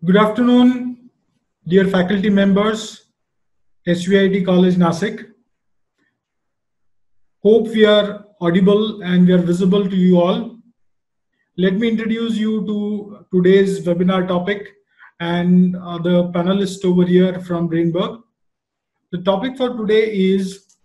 Good afternoon, dear faculty members, SVIT College Nasik. Hope we are audible and we are visible to you all. Let me introduce you to today's webinar topic and the panelists over here from Brainberg. The topic for today is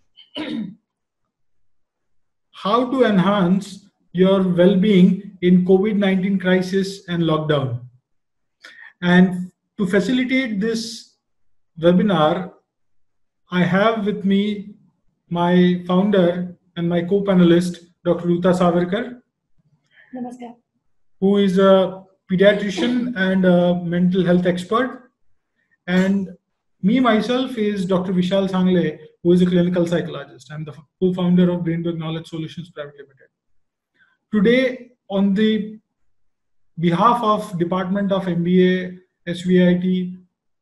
how to enhance your well-being in COVID-19 crisis and lockdown. And to facilitate this webinar, I have with me my founder and my co-panelist, Dr. Ruta Savarkar, Namaskar. who is a pediatrician and a mental health expert. And me, myself, is Dr. Vishal Sangle, who is a clinical psychologist. I'm the co-founder of Brainberg Knowledge Solutions Private Limited. Today, on the behalf of Department of MBA, SVIT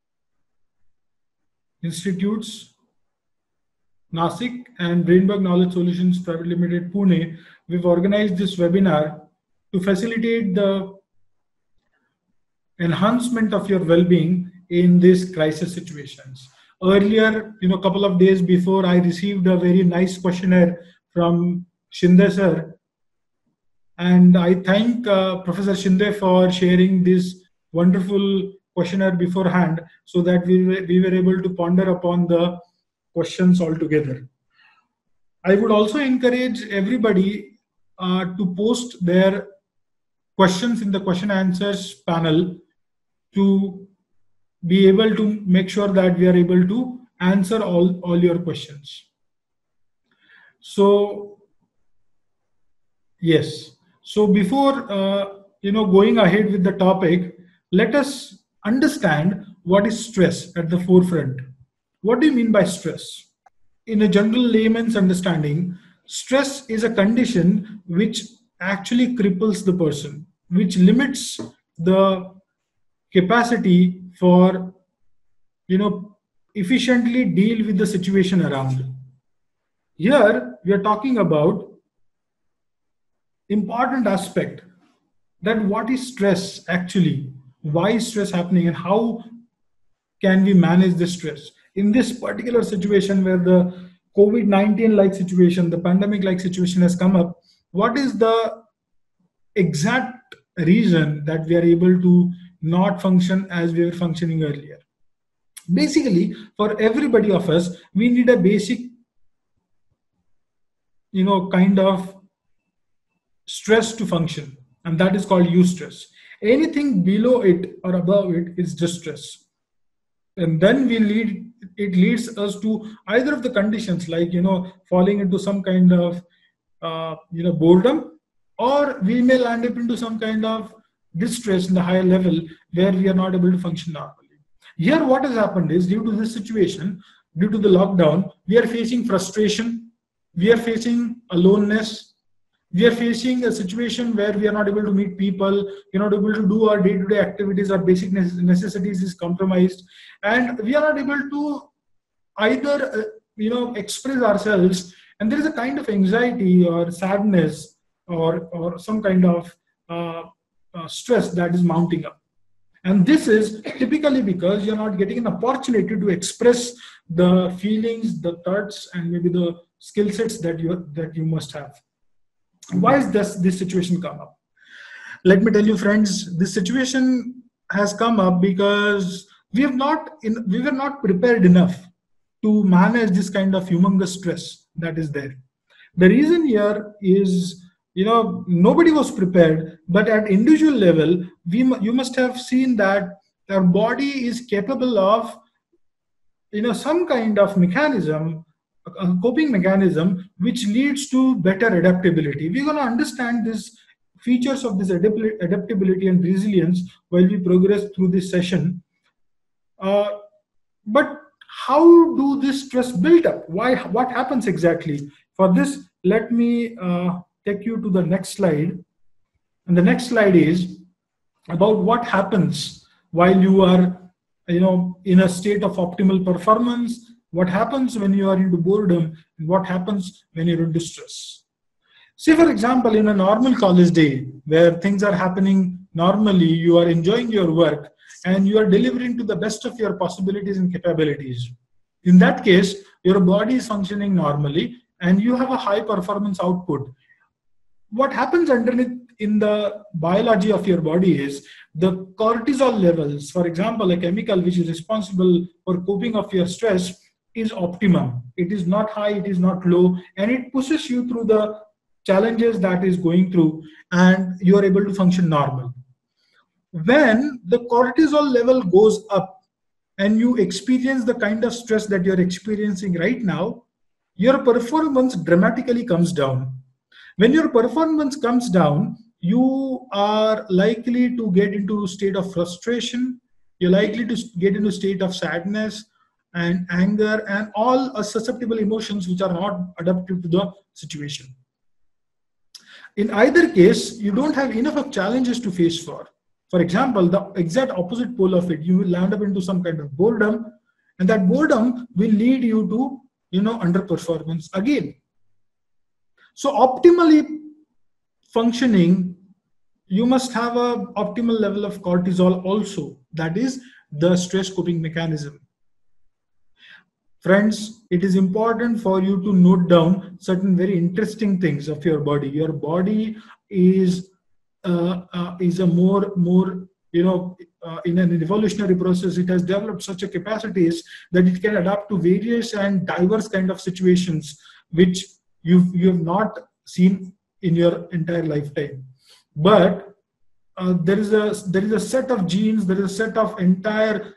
Institutes, Nasik, and Brainberg Knowledge Solutions Private Limited, Pune, we've organized this webinar to facilitate the enhancement of your well-being in these crisis situations. Earlier, a couple of days before, I received a very nice questionnaire from Shinde sir, and I thank Professor Shinde for sharing this wonderful questionnaire beforehand, so that we were able to ponder upon the questions altogether. I would also encourage everybody to post their questions in the question answers panel to be able to make sure that we are able to answer all your questions. So yes, so before going ahead with the topic, let us understand what is stress at the forefront. What do you mean by stress? In a general layman's understanding, stress is a condition which actually cripples the person, which limits the capacity for efficiently deal with the situation around. Here we are talking about important aspect, that what is stress actually, why is stress happening, and how can we manage the stress in this particular situation where the COVID-19 like situation, the pandemic like situation has come up. What is the exact reason that we are able to not function as we were functioning earlier? Basically, for everybody of us, we need a basic kind of stress to function, and that is called eustress. Anything below it or above it is distress, and then it leads us to either of the conditions, like falling into some kind of boredom, or we may land up into some kind of distress in the higher level where we are not able to function normally. Here what has happened is, due to this situation, due to the lockdown, we are facing frustration, we are facing aloneness, we are facing a situation where we are not able to meet people, we are not able to do our day-to-day activities, our basic necessities is compromised, and we are not able to either express ourselves, and there is a kind of anxiety or sadness or some kind of stress that is mounting up. And this is typically because you're not getting an opportunity to express the feelings, the thoughts, and maybe the skill sets that you must have. Why is this situation come up? Let me tell you, friends, this situation has come up because we were not prepared enough to manage this kind of humongous stress that is there. The reason here is, nobody was prepared, but at individual level, you must have seen that our body is capable of, some kind of mechanism, a coping mechanism, which leads to better adaptability. We're going to understand these features of this adaptability and resilience while we progress through this session. But how do this stress build up? What happens exactly? For this, let me take you to the next slide. And the next slide is about what happens while you are in a state of optimal performance, what happens when you are into boredom, and what happens when you're in distress. Say, for example, in a normal college day where things are happening normally, you are enjoying your work and you are delivering to the best of your possibilities and capabilities. In that case, your body is functioning normally and you have a high performance output. What happens underneath in the biology of your body is the cortisol levels, for example, a chemical which is responsible for coping of your stress, is optimum. It is not high, it is not low, and it pushes you through the challenges that is going through, and you are able to function normal. When the cortisol level goes up and you experience the kind of stress that you're experiencing right now, your performance dramatically comes down. When your performance comes down, you are likely to get into a state of frustration, you're likely to get into a state of sadness and anger and all susceptible emotions which are not adaptive to the situation. In either case, you don't have enough of challenges to face for. For example, the exact opposite pole of it, you will land up into some kind of boredom, and that boredom will lead you to, underperformance again. So optimally functioning, you must have an optimal level of cortisol also. That is the stress coping mechanism. Friends, it is important for you to note down certain very interesting things of your body. Your body is a more in an evolutionary process, it has developed such a capacities that it can adapt to various and diverse kind of situations which you have not seen in your entire lifetime. But there is a set of genes, there is a set of entire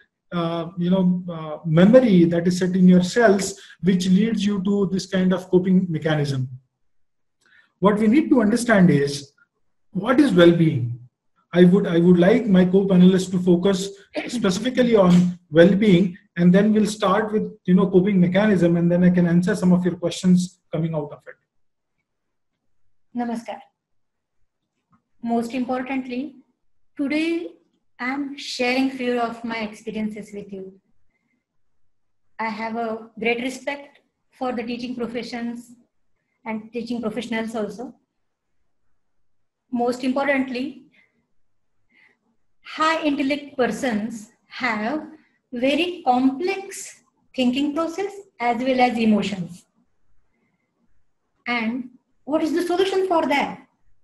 memory that is set in your cells, which leads you to this kind of coping mechanism. What we need to understand is what is well-being. I would like my co-panelists to focus specifically on well-being, and then we'll start with coping mechanism, and then I can answer some of your questions coming out of it. Namaskar. Most importantly, today I'm sharing few of my experiences with you. I have a great respect for the teaching professions and teaching professionals also. Most importantly, high intellect persons have very complex thinking process as well as emotions. And what is the solution for that?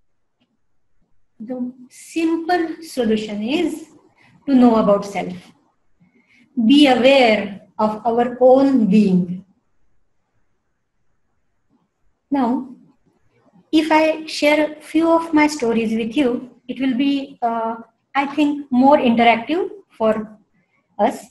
The simple solution is to know about self. Be aware of our own being. Now, if I share a few of my stories with you, it will be, I think, more interactive for us.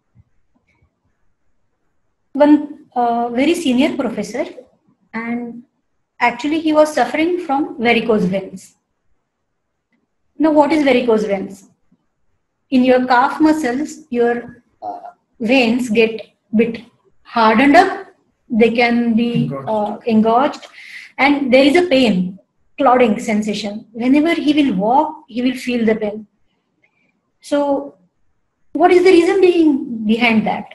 One very senior professor, and actually he was suffering from varicose veins. Now, what is varicose veins? In your calf muscles, your veins get bit hardened up. They can be engorged, and there is a pain, clotting sensation. Whenever he will walk, he will feel the pain. So, what is the reason behind that?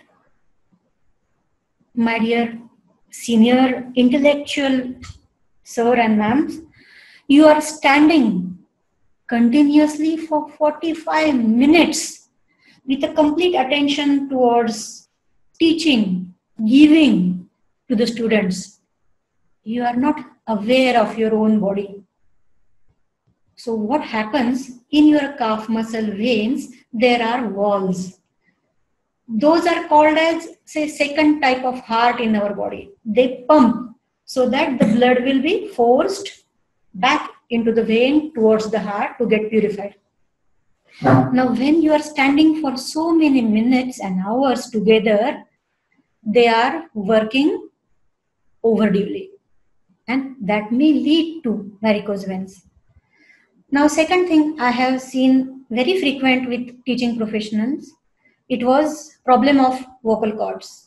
My dear senior intellectual sir and ma'ams, you are standing continuously for 45 minutes with a complete attention towards teaching, giving to the students. You are not aware of your own body. So what happens in your calf muscle veins, there are walls. Those are called as, say, second type of heart in our body. They pump so that the blood will be forced back into the vein towards the heart to get purified. Now, when you are standing for so many minutes and hours together, they are working overduly, and that may lead to varicose veins. Now, second thing I have seen very frequent with teaching professionals, it was problem of vocal cords.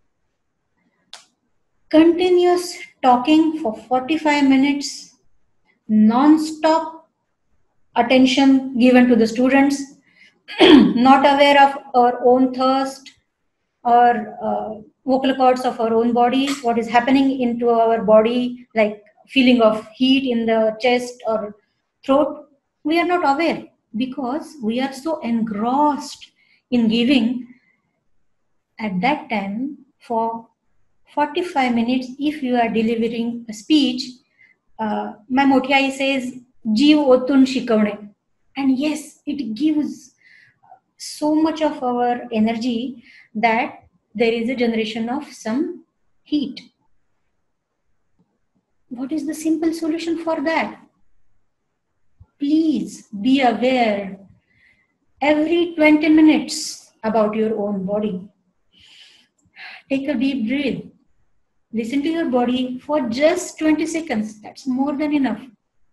Continuous talking for 45 minutes, non-stop attention given to the students, not aware of our own thirst or vocal cords of our own body, what is happening into our body, like feeling of heat in the chest or throat. We are not aware because we are so engrossed in giving. At that time, for 45 minutes, if you are delivering a speech, my Motyai says, Jeev otun shikavne. And yes, it gives so much of our energy that there is a generation of some heat. What is the simple solution for that? Please be aware every 20 minutes about your own body. Take a deep breath. Listen to your body for just 20 seconds. That's more than enough.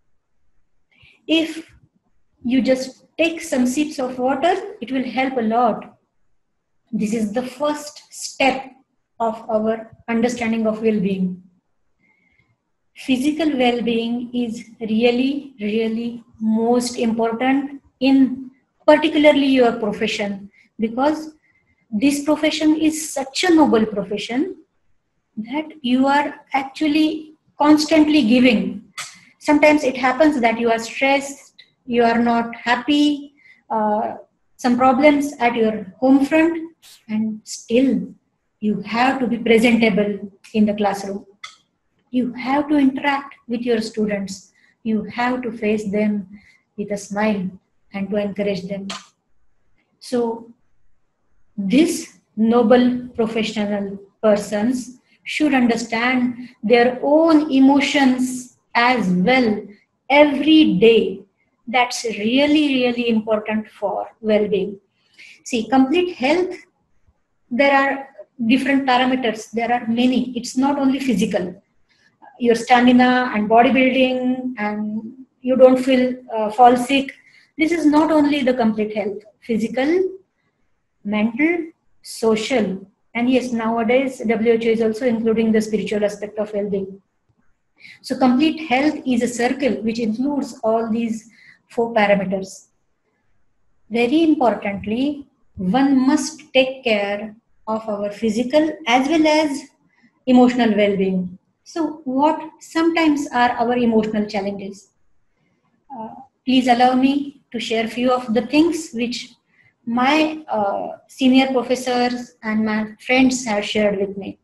If you just take some sips of water, it will help a lot. This is the first step of our understanding of well-being. Physical well-being is really, really most important in particularly your profession, because this profession is such a noble profession that you are actually constantly giving. Sometimes it happens that you are stressed, you are not happy, some problems at your home front, and still you have to be presentable in the classroom. You have to interact with your students. You have to face them with a smile and to encourage them. So these noble professional persons should understand their own emotions as well every day. That's really, really important for well-being. See, complete health, there are different parameters. There are many. It's not only physical. Your stamina and bodybuilding, and you don't fall sick. This is not only the complete health. Physical, mental, social, and yes, nowadays WHO is also including the spiritual aspect of well-being. So complete health is a circle which includes all these 4 parameters. Very importantly, one must take care of our physical as well as emotional well-being. So what sometimes are our emotional challenges? Please allow me to share few of the things which my senior professors and my friends have shared with me.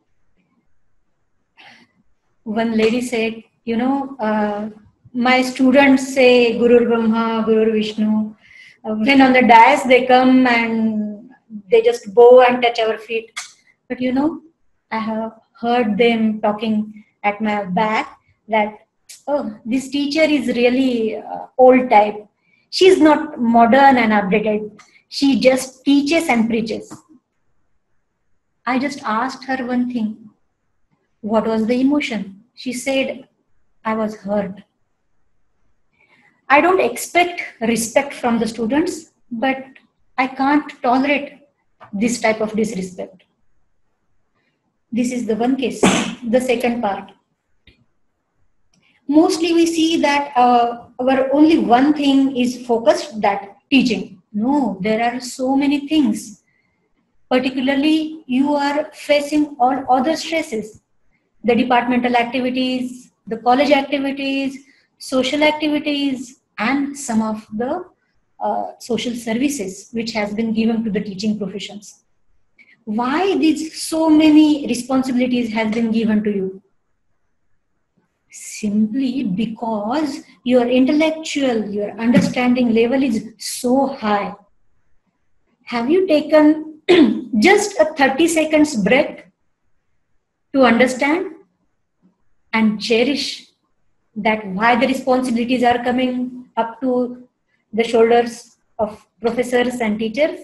One lady said, my students say Guru Brahma, Guru Vishnu. When on the dais they come and they just bow and touch our feet. But I have heard them talking at my back that, oh, this teacher is really old type. She's not modern and updated. She just teaches and preaches. I just asked her one thing. What was the emotion? She said, I was hurt. I don't expect respect from the students, but I can't tolerate this type of disrespect. This is the one case. The second part. Mostly we see that our only one thing is focused, that teaching. No, there are so many things. Particularly, you are facing all other stresses. The departmental activities, the college activities, social activities, and some of the social services which has been given to the teaching professions. Why these so many responsibilities has been given to you? Simply because your intellectual, your understanding level is so high. Have you taken just a 30 seconds break to understand and cherish that why the responsibilities are coming up to the shoulders of professors and teachers?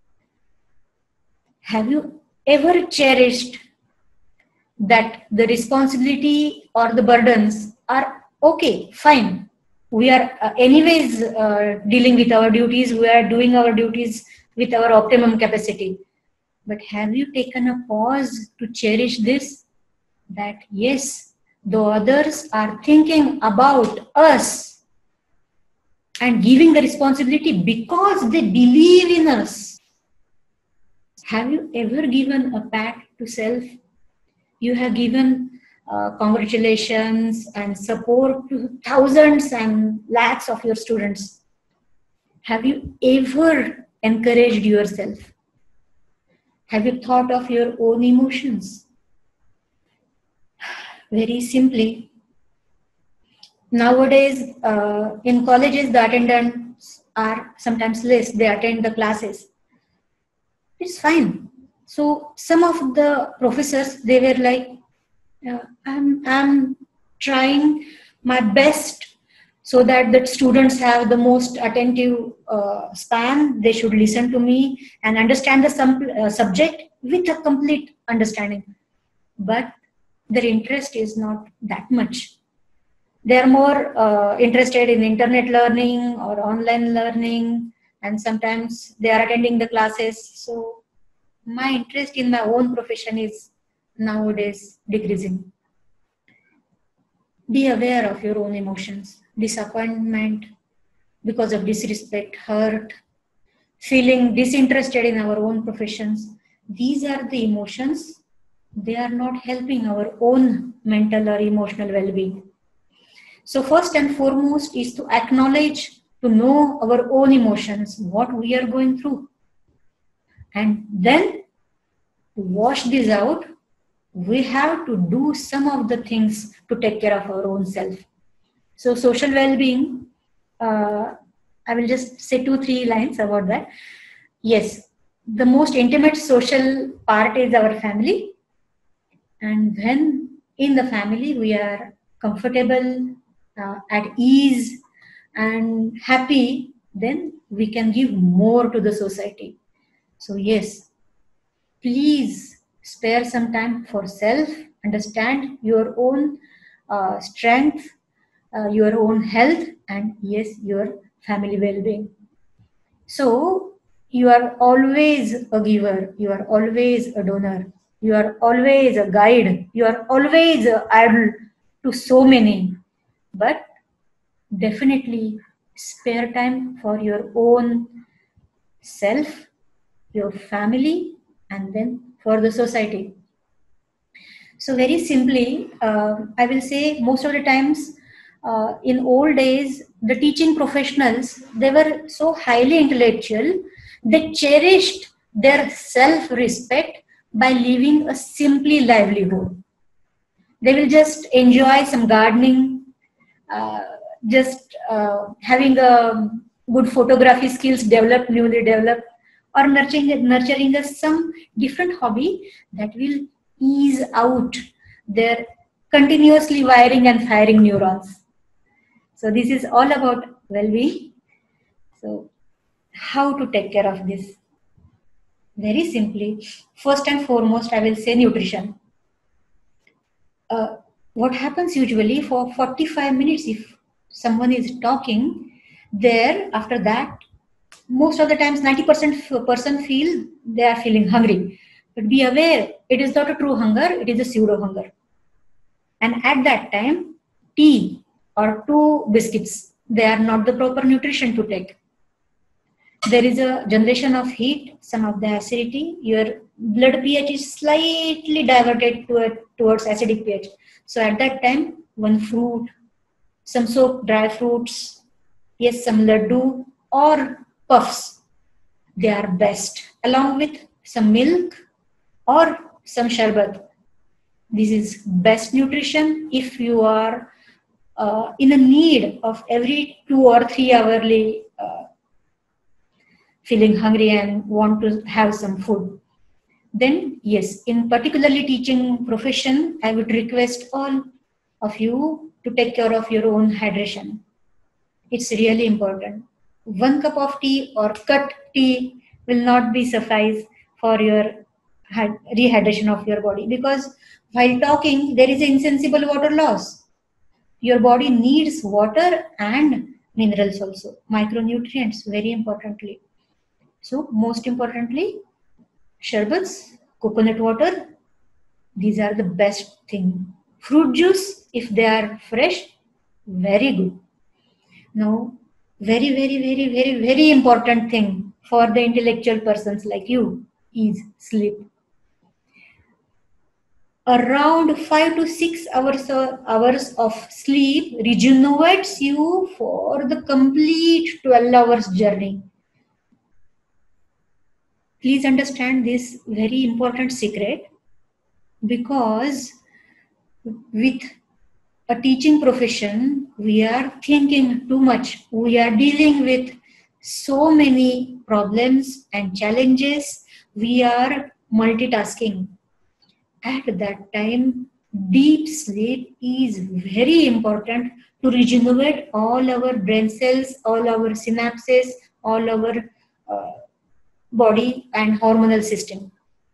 Have you ever cherished that the responsibility or the burdens are okay, fine. We are anyways dealing with our duties, we are doing our duties with our optimum capacity. But have you taken a pause to cherish this? That yes, the others are thinking about us and giving the responsibility because they believe in us. Have you ever given a pat to self? You have given congratulations and support to thousands and lakhs of your students. Have you ever encouraged yourself? Have you thought of your own emotions? Very simply, nowadays in colleges the attendants are sometimes less, they attend the classes. It's fine. So some of the professors, they were like, I'm trying my best so that the students have the most attentive span. They should listen to me and understand the subject with a complete understanding. But their interest is not that much. They are more interested in internet learning or online learning, and sometimes they are attending the classes. So my interest in my own profession is nowadays decreasing. Be aware of your own emotions. Disappointment because of disrespect, hurt, feeling disinterested in our own professions. These are the emotions. They are not helping our own mental or emotional well-being. So first and foremost is to acknowledge, to know our own emotions, what we are going through. And then to wash this out, we have to do some of the things to take care of our own self. So social well-being, I will just say 2-3 lines about that. Yes, the most intimate social part is our family. And when in the family we are comfortable, at ease and happy, then we can give more to the society. So yes, please spare some time for self, understand your own strength, your own health, and yes, your family well-being. So you are always a giver, you are always a donor, you are always a guide, you are always an idol to so many. But definitely spare time for your own self, your family, and then for the society. So very simply, I will say most of the times in old days, the teaching professionals, they were so highly intellectual, they cherished their self-respect by living a simply livelihood. They will just enjoy some gardening, uh, just having a good photography skills developed, newly developed, or nurturing some different hobby that will ease out their continuously wiring and firing neurons. So this is all about well-being. So how to take care of this? Very simply, first and foremost, I will say nutrition. What happens usually for 45 minutes, if someone is talking there, after that, most of the times 90% person feel they are feeling hungry. But be aware, it is not a true hunger, it is a pseudo hunger. And at that time, tea or 2 biscuits, they are not the proper nutrition to take. There is a generation of heat, some of the acidity, your blood pH is slightly diverted towards acidic pH. So at that time, one fruit, some soaked dry fruits, yes, some laddu or puffs, they are best, along with some milk or some sharbat. This is best nutrition if you are in a need of every 2 or 3 hourly feeling hungry and want to have some food. Then yes, in particularly teaching profession, I would request all of you to take care of your own hydration. It's really important. 1 cup of tea or cut tea will not be suffice for your rehydration of your body, because while talking there is insensible water loss. Your body needs water and minerals also, micronutrients very importantly. So most importantly, sherbets, coconut water, these are the best thing. Fruit juice, if they are fresh, very good. Now, very important thing for the intellectual persons like you is sleep. around 5 to 6 hours of sleep regenerates you for the complete 12 hours journey. Please understand this very important secret, because with a teaching profession, we are thinking too much. We are dealing with so many problems and challenges. We are multitasking. At that time, deep sleep is very important to regenerate all our brain cells, all our synapses, all our body and hormonal system.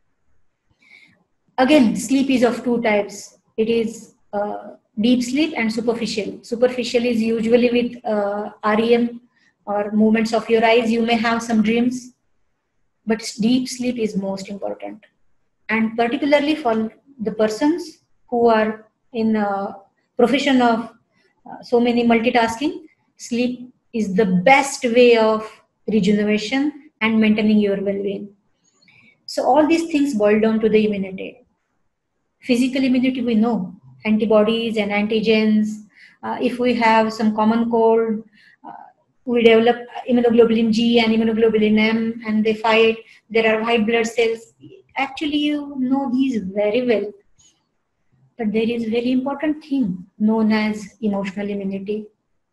Again, sleep is of two types. It is deep sleep and superficial. Superficial is usually with REM or movements of your eyes. You may have some dreams, but deep sleep is most important. And particularly for the persons who are in a profession of so many multitasking, sleep is the best way of regeneration and maintaining your well-being. So all these things boil down to the immunity. Physical immunity, we know, antibodies and antigens. If we have some common cold, we develop immunoglobulin G and immunoglobulin M, and they fight. There are white blood cells. Actually, you know these very well. But there is a very important thing known as emotional immunity.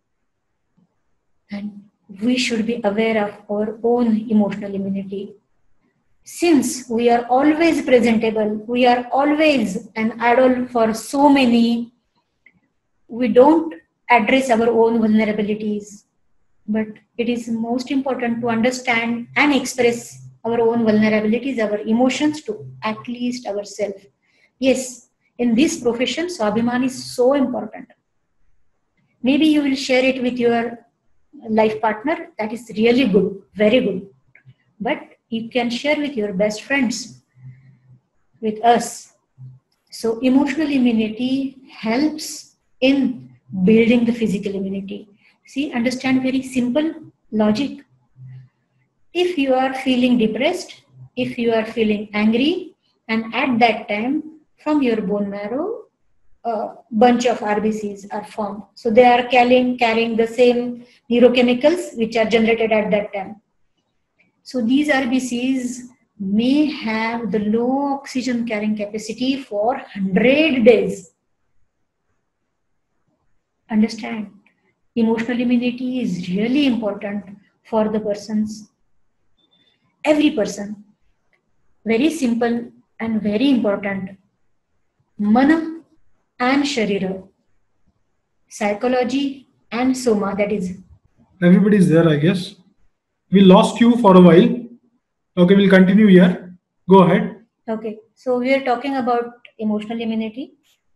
And we should be aware of our own emotional immunity. Since we are always presentable, we are always an idol for so many, we don't address our own vulnerabilities. But it is most important to understand and express our own vulnerabilities, our emotions to at least ourselves. Yes, in this profession, Swabhiman is so important. Maybe you will share it with your life partner. That is really good, very good. But you can share with your best friends, with us. So emotional immunity helps in building the physical immunity. See, understand very simple logic. If you are feeling depressed, if you are feeling angry, and at that time, from your bone marrow, a bunch of RBCs are formed. So they are carrying the same neurochemicals which are generated at that time. So these RBCs may have the low oxygen carrying capacity for 100 days. Understand? Emotional immunity is really important for the persons. Every person. Very simple and very important. Mana and Sharira. Psychology and Soma, that is. Everybody's there, I guess. We lost you for a while. Okay, we'll continue here. Go ahead. Okay, so we are talking about emotional immunity.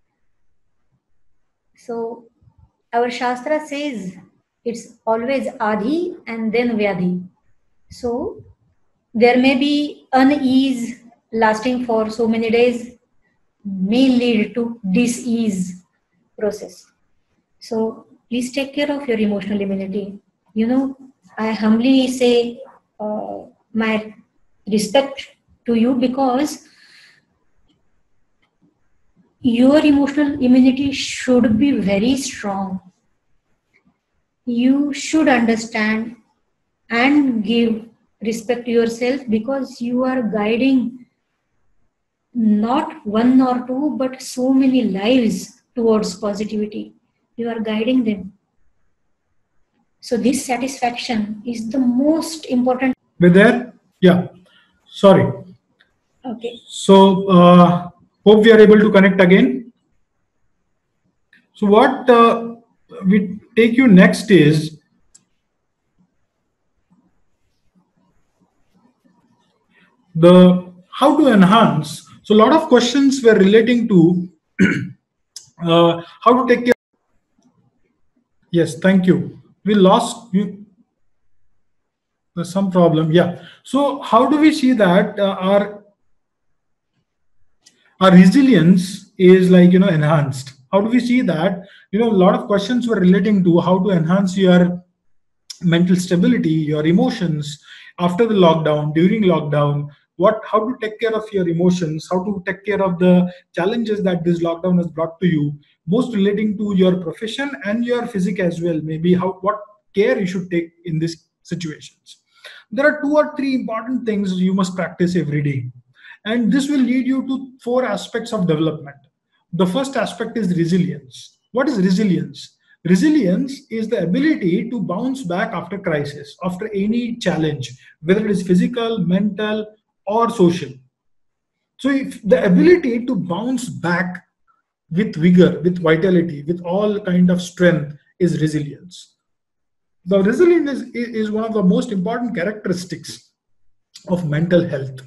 So our Shastra says it's always Adhi and then Vyadhi. So there may be unease lasting for so many days, may lead to dis-ease process. So please take care of your emotional immunity. You know, I humbly say my respect to you, because your emotional immunity should be very strong. You should understand and give respect to yourself, because you are guiding not one or two, but so many lives towards positivity. You are guiding them. So this satisfaction is the most important. We're there? Yeah. Sorry. Okay. So hope we are able to connect again. So what we take you next is the how to enhance. So a lot of questions were relating to how to take care. Yes, thank you. We lost you. There's some problem. Yeah. So how do we see that our resilience is enhanced? How do we see that? A lot of questions were relating to how to enhance your mental stability, your emotions after the lockdown, during lockdown, how to take care of your emotions, how to take care of the challenges that this lockdown has brought to you, most relating to your profession and your physique as well. Maybe what care you should take in these situations. There are 2 or 3 important things you must practice every day, and this will lead you to 4 aspects of development. The first aspect is resilience. What is resilience? Resilience is the ability to bounce back after crisis, after any challenge, whether it is physical, mental, or social. So, if the ability to bounce back with vigor, with vitality, with all kind of strength is resilience. The resilience is one of the most important characteristics of mental health.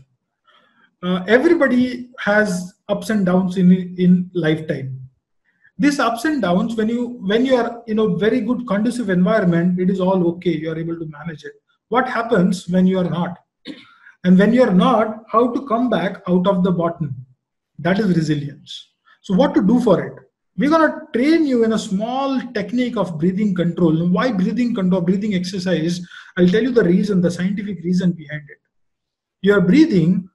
Everybody has ups and downs in lifetime. These ups and downs, when you are in a very good conducive environment, it is all okay, you are able to manage it. What happens when you are not, and when you are not, how to come back out of the bottom? That is resilience. So what to do for it? We're going to train you in a small technique of breathing control. Why breathing control, breathing exercise? I'll tell you the reason, the scientific reason behind it. Your breathing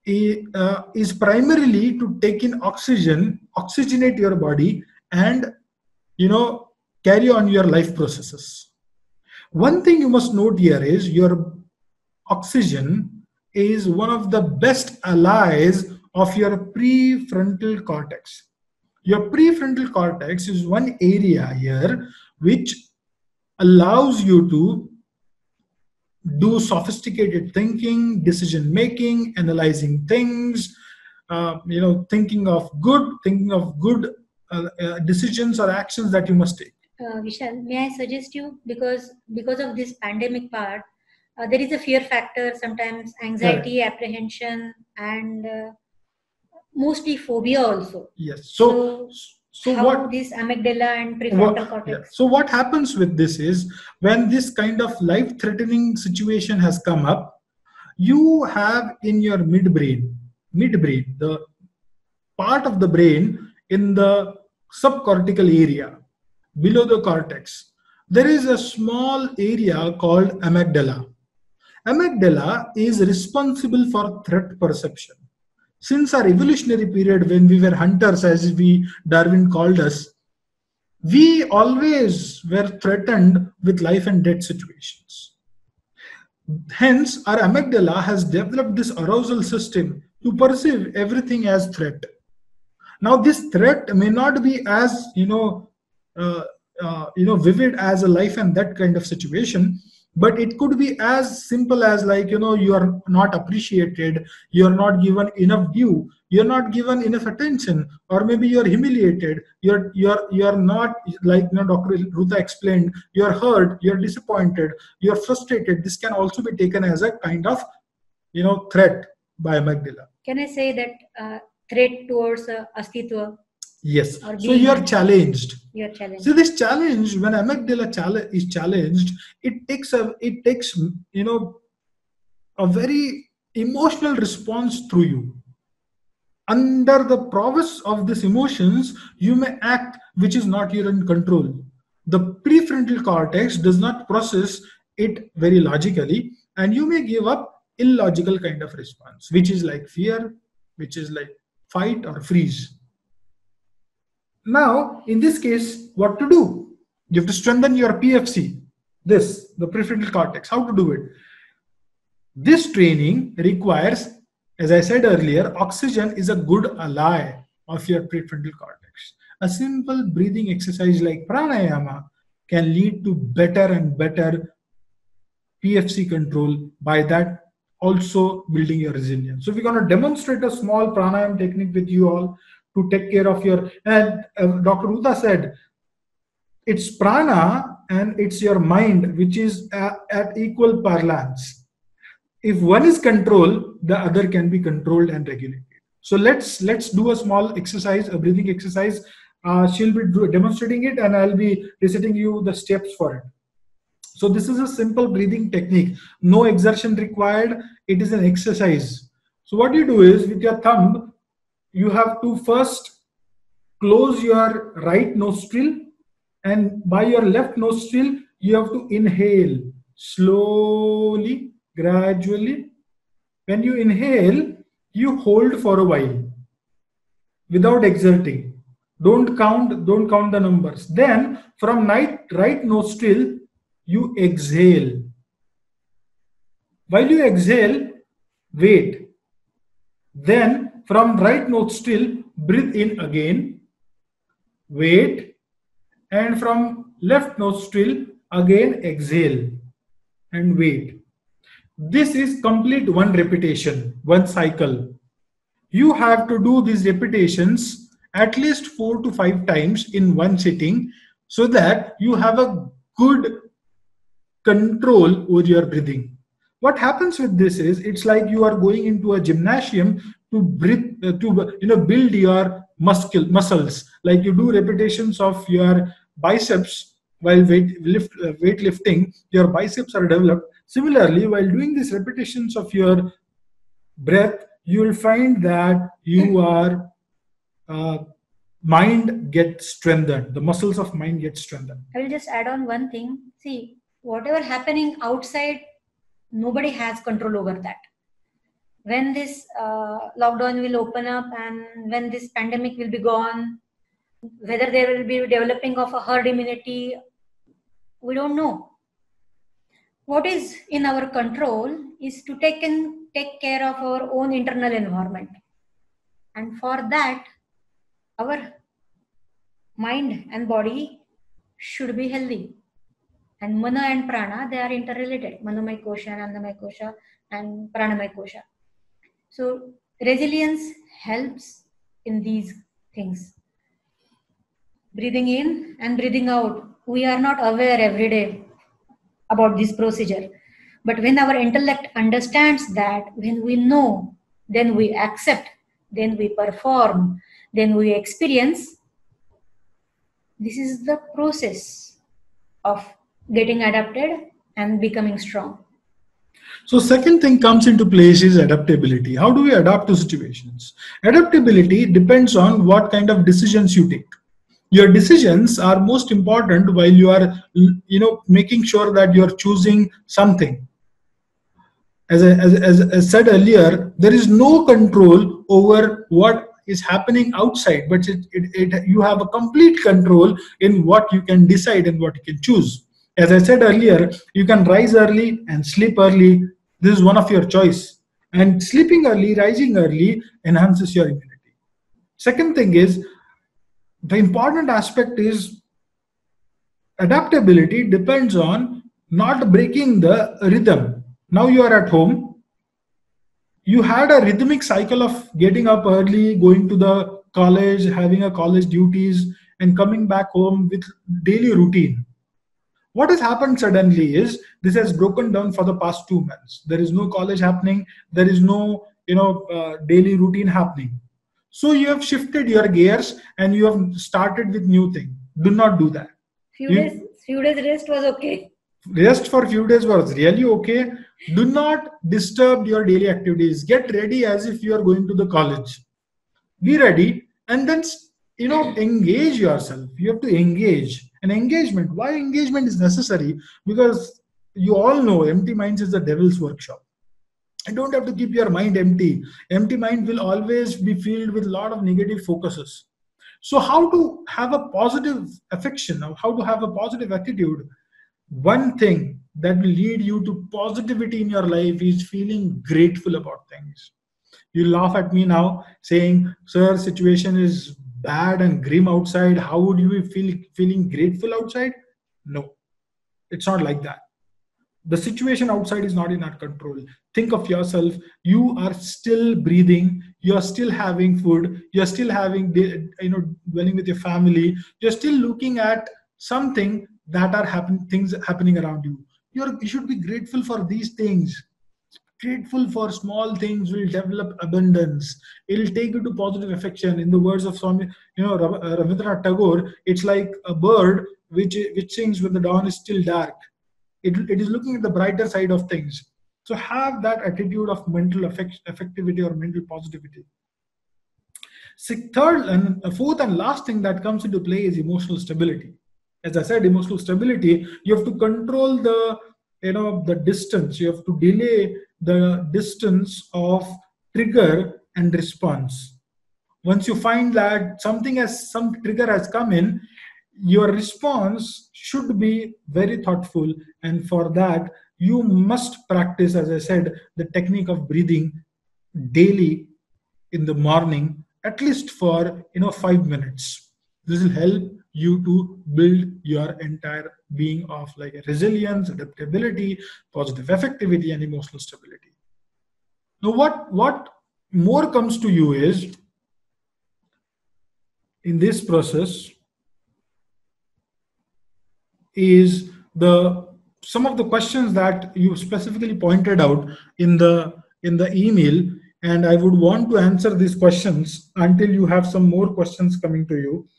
is primarily to take in oxygen, oxygenate your body, and carry on your life processes. One thing you must note here is your oxygen is one of the best allies of your prefrontal cortex. Your prefrontal cortex is one area here which allows you to do sophisticated thinking, decision making, analyzing things, thinking of good decisions or actions that you must take. Vishal, may I suggest you, because of this pandemic part, there is a fear factor, sometimes anxiety, apprehension, and mostly phobia also. Yes. So how what this amygdala and prefrontal cortex? Yeah. So what happens with this is, when this kind of life-threatening situation has come up, you have in your midbrain, the part of the brain in the subcortical area below the cortex, there is a small area called amygdala. Amygdala is responsible for threat perception. Since our evolutionary period, when we were hunters, as Darwin called us, we always were threatened with life and death situations. Hence, our amygdala has developed this arousal system to perceive everything as threat. Now, this threat may not be as vivid as a life and that kind of situation, but it could be as simple as, like, you are not appreciated, you are not given enough due, you're not given enough attention, or maybe you're humiliated, you're not, like Dr. Ruta explained, you're hurt, you're disappointed, you're frustrated. This can also be taken as a kind of threat by amygdala. Can I say that threat towards astitva? Yes. So you are challenged. You are challenged. So this challenge, when amygdala is challenged, it takes a very emotional response through you. Under the prowess of these emotions, you may act which is not your in control. The prefrontal cortex does not process it very logically, and you may give up illogical kind of response, which is like fear, which is like fight or freeze. Now, in this case, what to do? You have to strengthen your PFC, the prefrontal cortex. How to do it? This training requires, as I said earlier, oxygen is a good ally of your prefrontal cortex. A simple breathing exercise like pranayama can lead to better and better PFC control, by that also building your resilience. So we're going to demonstrate a small pranayama technique with you all to take care of your, and Dr. Ruta said, it's prana and it's your mind which is at equal parlance. If one is controlled, the other can be controlled and regulated. So let's do a small exercise, a breathing exercise. She'll be demonstrating it, and I'll be reciting you the steps for it. So this is a simple breathing technique, no exertion required. It is an exercise. So what you do is, with your thumb, you have to first close your right nostril, and by your left nostril, you have to inhale slowly, gradually, When you inhale, you hold for a while without exerting. Don't count the numbers. Then from right nostril, you exhale. While you exhale, wait. Then from right nostril, breathe in again, wait, and from left nostril, again exhale and wait. This is complete one repetition, one cycle. You have to do these repetitions at least 4 to 5 times in one sitting so that you have a good control over your breathing. What happens with this is it's like you are going into a gymnasium to breathe to build your muscles. Like you do repetitions of your biceps while weightlifting, your biceps are developed. Similarly, while doing these repetitions of your breath, you will find that your uh, mind gets strengthened. The muscles of mind get strengthened. I will just add on one thing. See, whatever happening outside, nobody has control over that. When this lockdown will open up and when this pandemic will be gone, whether there will be developing of a herd immunity, we don't know. What is in our control is to take care of our own internal environment. And for that, our mind and body should be healthy. And mana and prana, they are interrelated. Manomay kosha, annamay kosha, and pranamay kosha. So resilience helps in these things. Breathing in and breathing out. We are not aware every day about this procedure. But when our intellect understands that, when we know, then we accept, then we perform, then we experience. This is the process of getting adapted and becoming strong. So second thing comes into place is adaptability. How do we adapt to situations? Adaptability depends on what kind of decisions you take. Your decisions are most important while you are making sure that you are choosing something. As I said earlier, there is no control over what is happening outside, but you have a complete control in what you can decide and what you can choose. As I said earlier, you can rise early and sleep early. This is one of your choice. And sleeping early, rising early enhances your immunity. Second thing is, the important aspect is adaptability depends on not breaking the rhythm. Now you are at home. You had a rhythmic cycle of getting up early, going to the college, having a college duties, and coming back home with daily routine. What has happened suddenly is this has broken down for the past 2 months. There is no college happening. There is no daily routine happening. So you have shifted your gears and you have started with new thing. Do not do that. Few days rest was okay. Rest for few days was really okay. Do not disturb your daily activities. Get ready as if you are going to the college. Be ready and then engage yourself. You have to engage. And engagement. Why engagement is necessary? Because you all know empty minds is the devil's workshop. And don't have to keep your mind empty. Empty mind will always be filled with a lot of negative focuses. So how to have a positive affection, how to have a positive attitude? One thing that will lead you to positivity in your life is feeling grateful about things. You laugh at me now saying, sir, situation is bad and grim outside. How would you be feeling grateful outside? No, it's not like that. The situation outside is not in our control. Think of yourself. You are still breathing. You are still having food. You are still having, dwelling with your family. You're still looking at something that are things happening around you. You should be grateful for these things. Grateful for small things will develop abundance. It'll take you to positive affection. In the words of Swami, Rabindranath Tagore, it's like a bird which sings when the dawn is still dark. It is looking at the brighter side of things. So have that attitude of mental effectivity or mental positivity. Fourth and last thing that comes into play is emotional stability. As I said, emotional stability, you have to control the distance. You have to delay the distance of trigger and response. Once you find that some trigger has come in, your response should be very thoughtful, and for that you must practice, as I said, the technique of breathing daily in the morning, at least for 5 minutes. This will help you to build your entire being of like a resilience, adaptability, positive effectivity, and emotional stability. Now what more comes to you is, in this process, is the some of the questions that you specifically pointed out in the email, and I would want to answer these questions until you have some more questions coming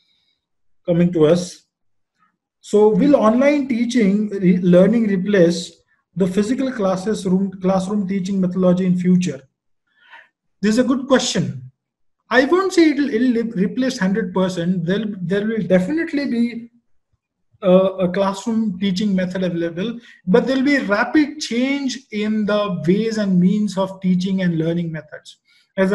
to us. So, will online learning replace the physical classroom teaching methodology in future? This is a good question. I won't say it'll replace 100%. There will definitely be a classroom teaching method available, but there will be rapid change in the ways and means of teaching and learning methods. As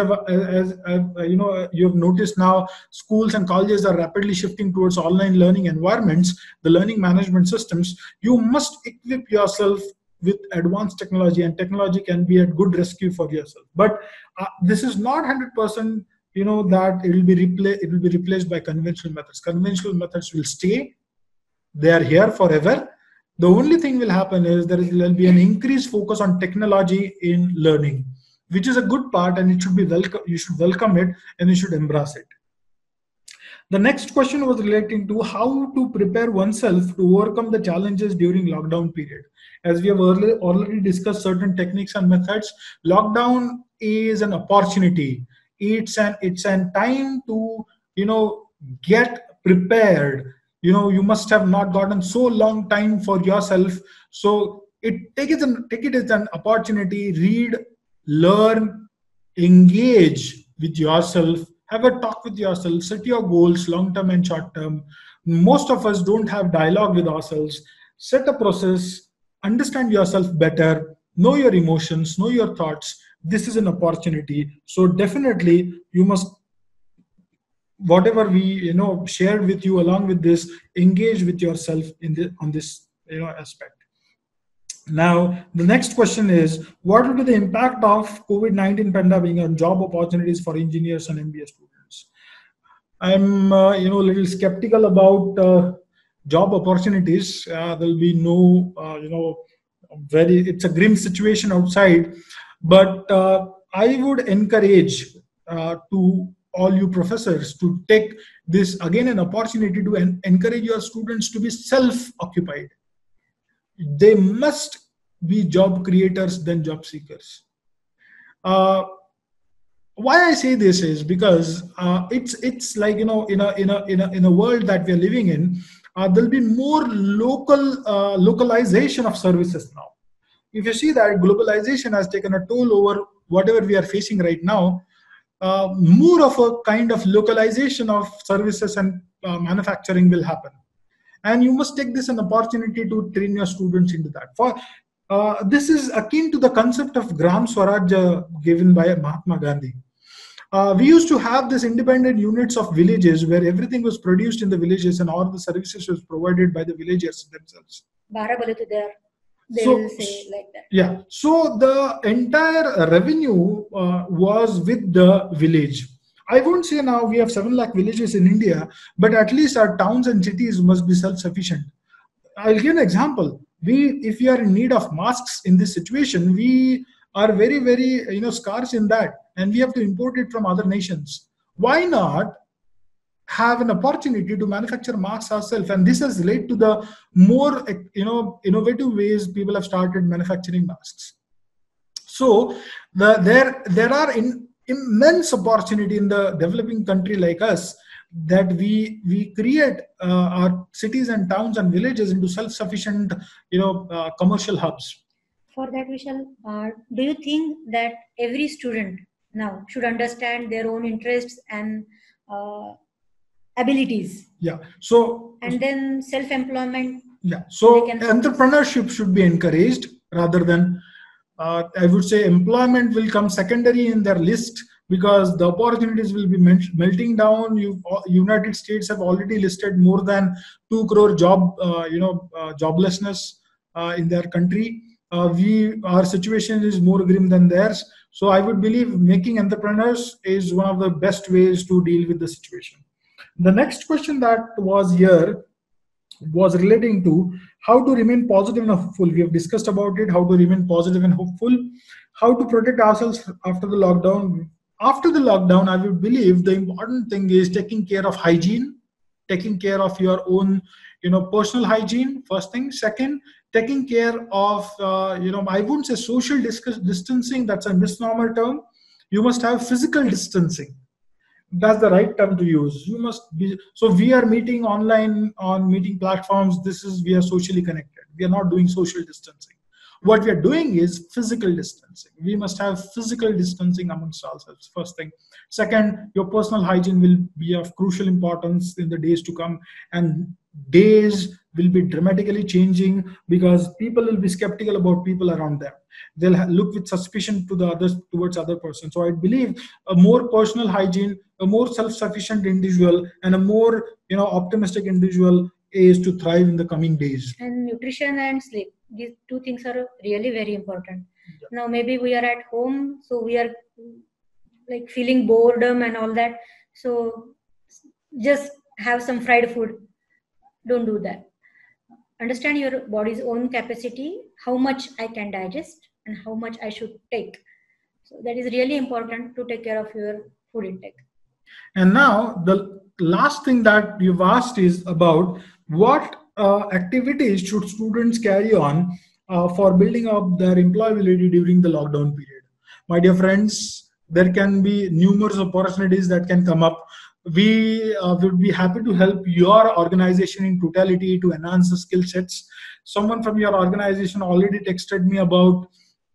you have noticed now, schools and colleges are rapidly shifting towards online learning environments, the learning management systems. You must equip yourself with advanced technology, and technology can be a good rescue for yourself. But this is not 100%. That it will be replaced by conventional methods. Conventional methods will stay. They are here forever. The only thing will happen is there will be an increased focus on technology in learning, which is a good part, and it should be welcome. You should welcome it and you should embrace it. The next question was relating to how to prepare oneself to overcome the challenges during lockdown period. As we have already discussed certain techniques and methods, lockdown is an opportunity. It's an time to get prepared. You must have not gotten so long time for yourself. So take it as an opportunity. Read, learn, engage with yourself, have a talk with yourself, set your goals, long-term and short-term. Most of us don't have dialogue with ourselves. Set a process, understand yourself better, know your emotions, know your thoughts. This is an opportunity. So definitely you must, whatever we shared with you along with this, engage with yourself on this aspect. Now the next question is, what will be the impact of COVID-19 pandemic on job opportunities for engineers and MBA students? I'm a little skeptical about job opportunities. There'll be no it's a grim situation outside, but I would encourage to all you professors to take this again an opportunity to encourage your students to be self-occupied. They must be job creators than job seekers. Why I say this is because it's like in a world that we are living in, there'll be more localization of services now. If you see that globalization has taken a toll over whatever we are facing right now, more of a kind of localization of services and manufacturing will happen. And you must take this an opportunity to train your students into that. This is akin to the concept of Gram Swaraj given by Mahatma Gandhi. We used to have this independent units of villages where everything was produced in the villages and all the services was provided by the villagers themselves. They will say like that. Yeah. So the entire revenue was with the village. I won't say now we have 7 lakh villages in India, but at least our towns and cities must be self-sufficient. I'll give an example. If we are in need of masks in this situation, we are very, very scarce in that, and we have to import it from other nations. Why not have an opportunity to manufacture masks ourselves? And this has led to the more innovative ways people have started manufacturing masks. So there are immense opportunity in the developing country like us, that we create our cities and towns and villages into self-sufficient commercial hubs. For that, Vishal, do you think that every student now should understand their own interests and abilities? Yeah. So and then self-employment. Yeah. So entrepreneurship should be encouraged rather than I would say employment will come secondary in their list, because the opportunities will be melting down. United States have already listed more than 2 crore joblessness in their country. Our situation is more grim than theirs. So I would believe making entrepreneurs is one of the best ways to deal with the situation. The next question that was here was relating to how to remain positive and hopeful. We have discussed about it, how to remain positive and hopeful, how to protect ourselves after the lockdown. After the lockdown, I would believe the important thing is taking care of hygiene, taking care of your own, personal hygiene. First thing. Second, taking care of, I wouldn't say social distancing. That's a misnomer term. You must have physical distancing. That's the right term to use. You must be. So we are meeting online on meeting platforms. We are socially connected. We are not doing social distancing. What we are doing is physical distancing. We must have physical distancing amongst ourselves. First thing. Second, your personal hygiene will be of crucial importance in the days to come, and days will be dramatically changing, because people will be skeptical about people around them. They'll look with suspicion to the others, towards other person. So I believe a more personal hygiene, a more self-sufficient individual, and a more optimistic individual is to thrive in the coming days. And nutrition and sleep, these two things are really very important. Yeah. Now maybe we are at home, so we are like feeling boredom and all that, so just have some fried food. Don't do that. Understand your body's own capacity, how much I can digest and how much I should take. So that is really important, to take care of your food intake. And now the last thing that you've asked is about what activities should students carry on for building up their employability during the lockdown period. My dear friends, there can be numerous opportunities that can come up. We would be happy to help your organization in totality to enhance the skill sets. Someone from your organization already texted me about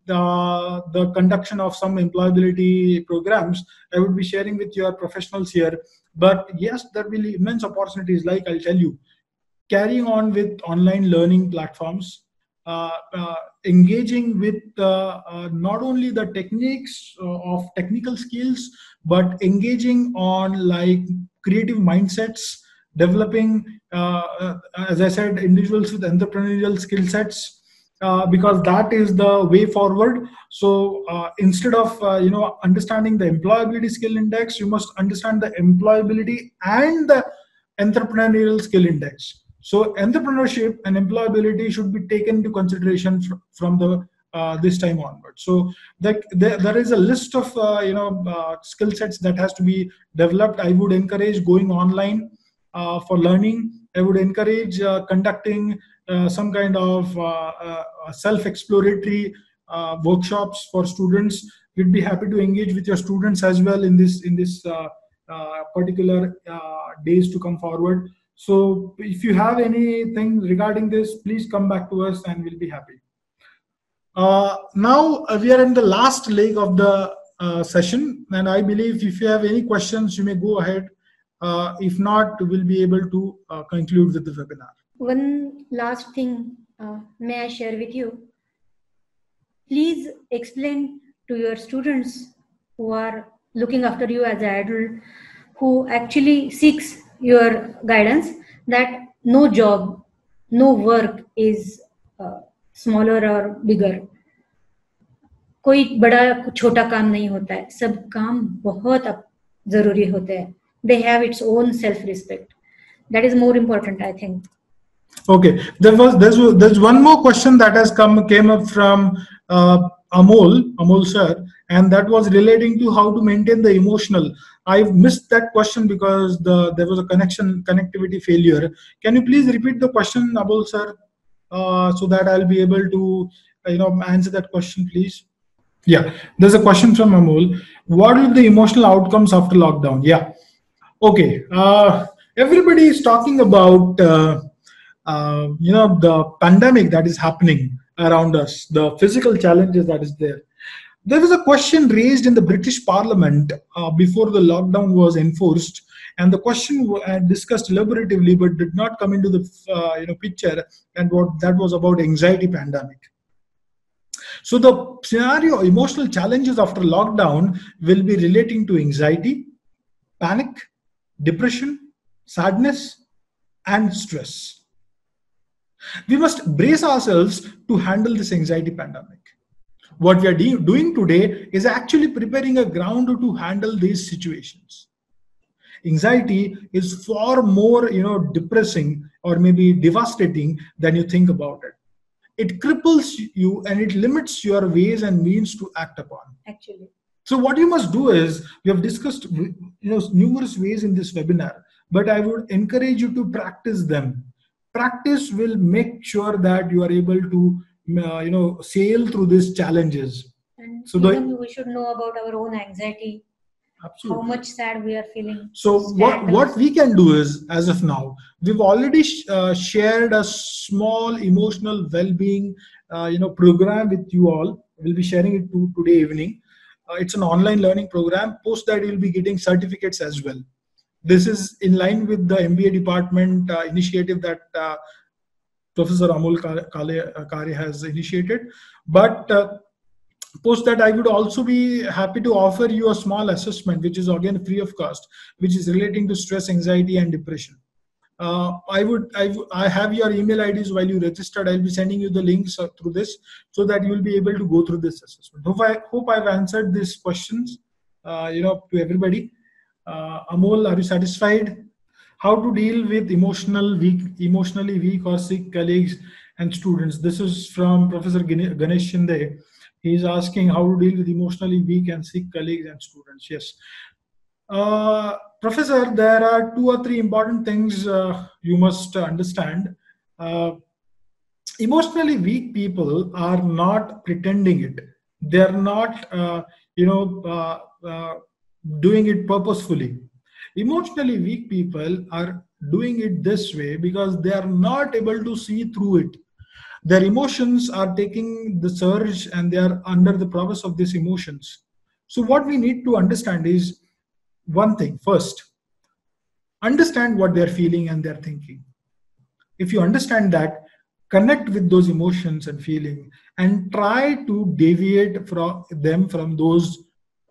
the conduction of some employability programs. I would be sharing with your professionals here. But yes, there will be immense opportunities, like I'll tell you, carrying on with online learning platforms, engaging with not only the techniques of technical skills, but engaging on like creative mindsets, developing, as I said, individuals with entrepreneurial skill sets, because that is the way forward. So instead of understanding the employability skill index, you must understand the employability and the entrepreneurial skill index. So entrepreneurship and employability should be taken into consideration from the this time onward. So there is a list of skill sets that has to be developed. I would encourage going online for learning. I would encourage conducting some kind of self-exploratory workshops for students. We'd be happy to engage with your students as well in this particular days to come forward. So if you have anything regarding this, please come back to us and we'll be happy. Now we are in the last leg of the session, and I believe if you have any questions, you may go ahead. If not, we'll be able to conclude with the webinar. One last thing, may I share with you? Please explain to your students who are looking after you as an adult, who actually seeks your guidance, that no job, no work is smaller or bigger. कोई बड़ा छोटा काम नहीं होता है, सब काम बहुत जरूरी होते हैं. They have its own self-respect. That is more important, I think. Okay, there's one more question that has came up from Amol sir, and that was relating to how to maintain the emotional. I've missed that question because there was a connectivity failure. Can you please repeat the question, Amol sir, so that I'll be able to answer that question, please? Yeah, there's a question from Amol. What are the emotional outcomes after lockdown? Yeah. Okay. Everybody is talking about the pandemic that is happening around us, the physical challenges that is there. There was a question raised in the British Parliament before the lockdown was enforced, and the question discussed elaboratively but did not come into the picture, and what that was about anxiety pandemic. So the scenario, emotional challenges after lockdown will be relating to anxiety, panic, depression, sadness, and stress. We must brace ourselves to handle this anxiety pandemic. What we are doing today is actually preparing a ground to handle these situations. Anxiety is far more, depressing or maybe devastating than you think about it. It cripples you and it limits your ways and means to act upon. Actually. So what you must do is, we have discussed numerous ways in this webinar, but I would encourage you to practice them. Practice will make sure that you are able to sail through these challenges. And so even we should know about our own anxiety. Absolutely. How much sad we are feeling. So what we can do is, as of now, we've already shared a small emotional well-being program with you all. We'll be sharing it today evening. It's an online learning program. Post that, you'll be getting certificates as well. This is in line with the MBA department initiative that Professor Amol Kare has initiated. But post that, I would also be happy to offer you a small assessment, which is again free of cost, which is relating to stress, anxiety, and depression. I have your email IDs while you registered. I'll be sending you the links through this so that you will be able to go through this assessment. Hope I've answered these questions, to everybody. Amol, are you satisfied? How to deal with emotionally weak or sick colleagues and students? This is from Professor Ganesh Shinde. He's asking how to deal with emotionally weak and sick colleagues and students. Yes. Professor, there are 2 or 3 important things you must understand. Emotionally weak people are not pretending it. They're not, doing it purposefully. Emotionally weak people are doing it this way because they are not able to see through it. Their emotions are taking the surge and they are under the prowess of these emotions. So what we need to understand is one thing. First, understand what they're feeling and they're thinking. If you understand that, connect with those emotions and feeling and try to deviate from those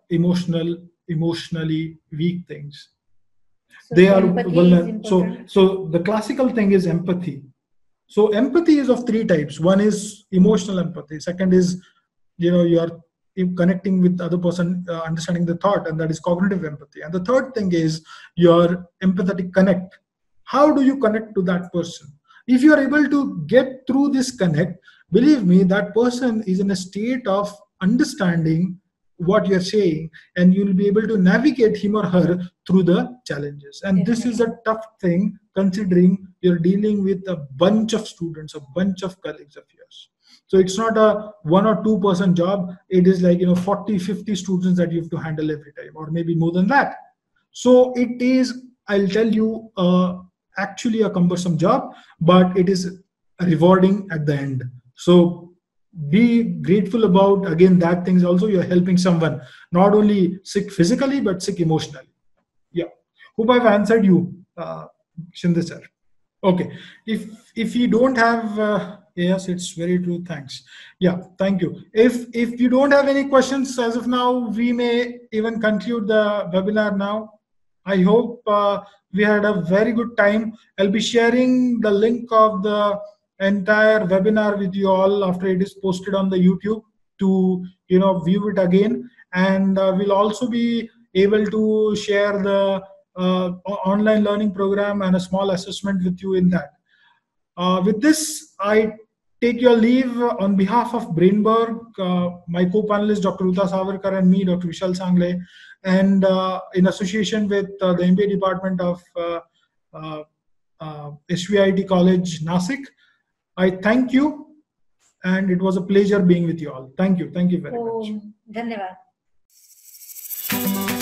emotionally weak things. So they are vulnerable. So the classical thing is empathy. So empathy is of 3 types. One is emotional empathy. Second is, you are connecting with the other person, understanding the thought, and that is cognitive empathy. And the third thing is your empathetic connect. How do you connect to that person? If you are able to get through this connect, believe me, that person is in a state of understanding what you're saying, and you'll be able to navigate him or her through the challenges. And this is a tough thing, considering you're dealing with a bunch of students, a bunch of colleagues of yours. So it's not a 1 or 2 person job. It is like 40, 50 students that you have to handle every time, or maybe more than that. So it is, I'll tell you, actually a cumbersome job, but it is rewarding at the end. So be grateful about, again, that things also. You're helping someone not only sick physically but sick emotionally. Yeah, hope I've answered you, Shinde sir. Okay, if you don't have yes, it's very true, thanks. Yeah, thank you. If you don't have any questions as of now, we may even conclude the webinar now. I hope we had a very good time. I'll be sharing the link of the entire webinar with you all after it is posted on the YouTube to view it again, and we'll also be able to share the online learning program and a small assessment with you in that. With this, I take your leave on behalf of Brainberg, my co-panelist Dr. Ruta Savarkar and me, Dr. Vishal Sangle, and in association with the MBA department of SVIT College, Nasik. I thank you, and it was a pleasure being with you all. Thank you very much. Dhanyavad.